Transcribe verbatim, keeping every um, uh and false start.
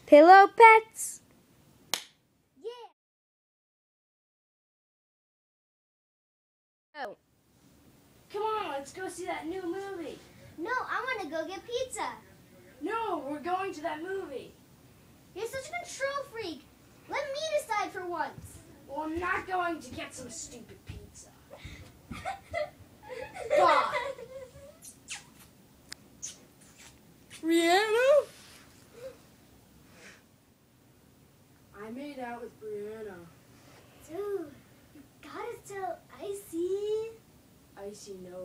Pillow pets. Yeah. Oh. Come on, let's go see that new movie. No, I want to go get pizza. No, we're going to that movie. You're such a control freak. Let me decide for once. Well, I'm not going to get some stupid pizza. God. Rihanna? I made out with Brianna. Dude, you gotta tell Icy. Icy knows.